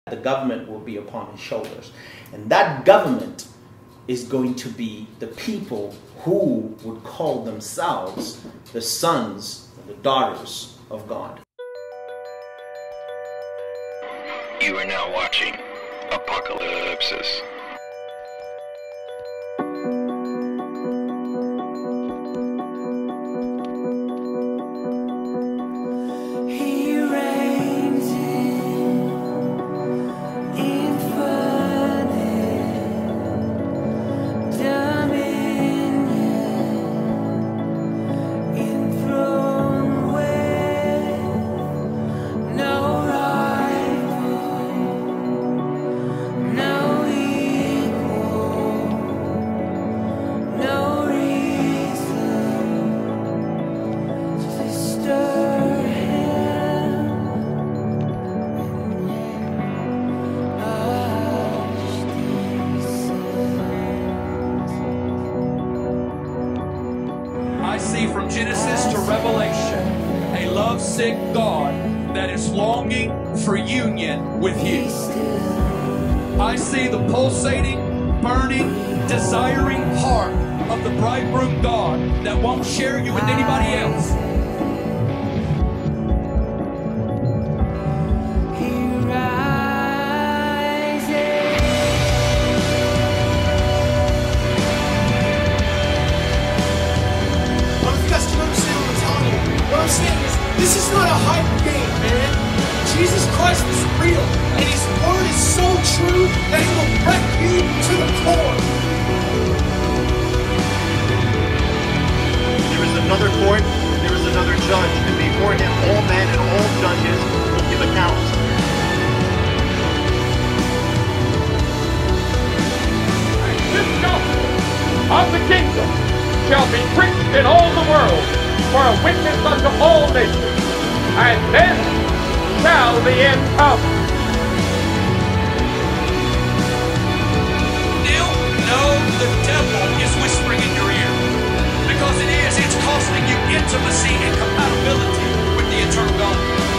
the government will be upon his shoulders. And that government is going to be the people who would call themselves the sons and the daughters of God. You are now watching Apocalypsis. From Genesis to Revelation, a lovesick God that is longing for union with you. I see the pulsating, burning, desiring heart of the bridegroom God that won't share you with anybody else. What I'm saying is, this is not a hype game, man. Jesus Christ is real, and His word is so true that He will wreck you to the core. There is another court, and there is another judge, and before Him all men and all judges will give accounts. This gospel of the kingdom shall be preached in all the world for a witness unto all nations, and then shall the end come. Neil, no, the devil is whispering in your ear, because it's costing you intimacy and compatibility with the eternal God.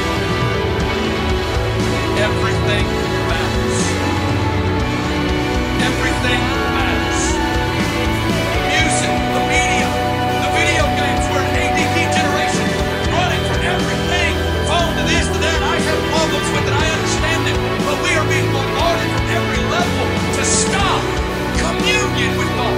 Everything matters. Everything matters. The music, the media, the video games, we're an ADD generation, running from everything, phone to this to that. I have problems with it, I understand it, but we are being bombarded from every level to stop communion with God.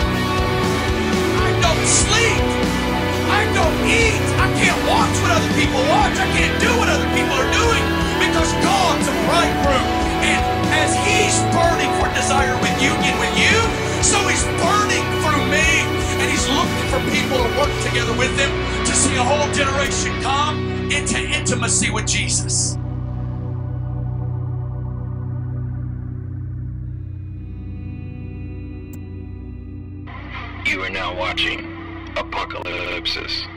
I don't sleep, I don't eat, I can't watch what other people watch, I can't do what other people are doing, because God's a bridegroom, and as He's burning for desire with union with you, so He's burning through me, and He's looking for people to work together with Him to see a whole generation come into intimacy with Jesus. You are now watching Apocalypsis.